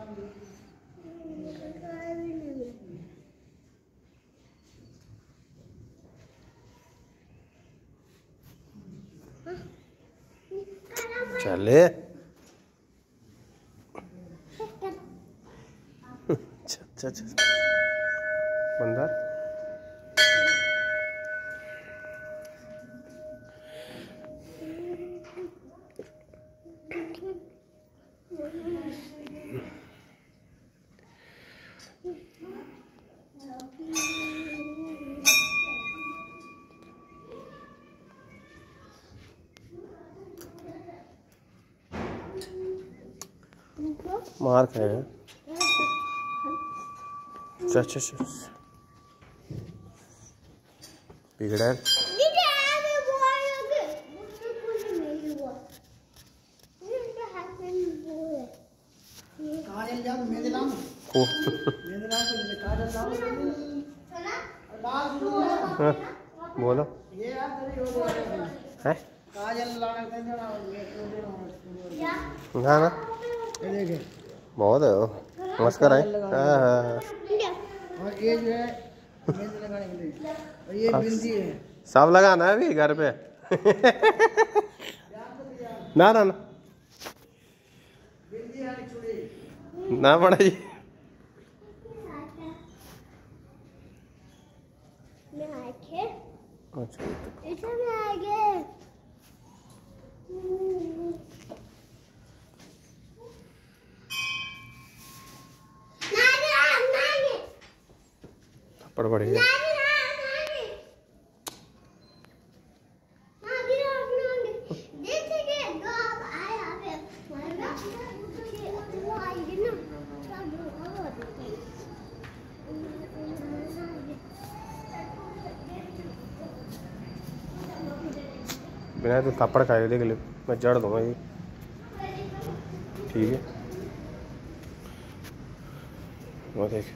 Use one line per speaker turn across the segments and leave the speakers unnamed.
चले अच्छा बंदर मार खाए। अच्छा बिगड़ा बोलो है ना बहुत है वो मस्कर है। और ये जो है लगाने के लिए, और ये बिंदी है सब लगाना है अभी घर पे। ना ना ना ना पड़ा जी। थप्पड़ बढ़िया बिना तो थप्पड़ खाए देख ले मैं जड़ दूंगा ये। ठीक है वो देख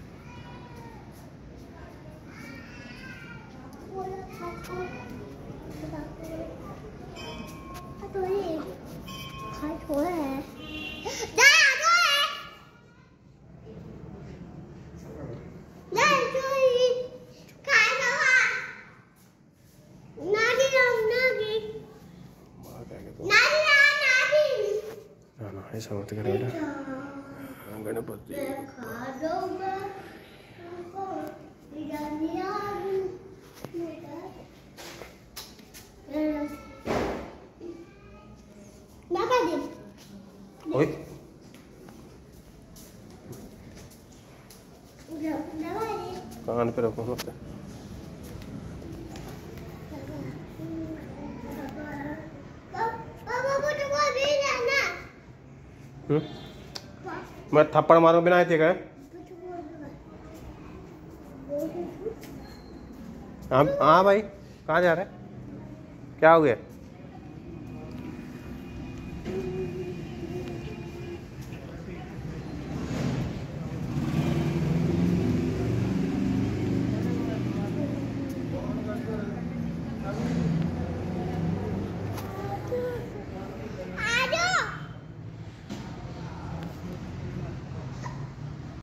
ऐसा मत कर बेटा। गणपति ओए कान पे रखो मत। मैं थप्पड़ मारो बिना आते गए। हाँ भाई कहाँ जा रहे हैं क्या हो गया।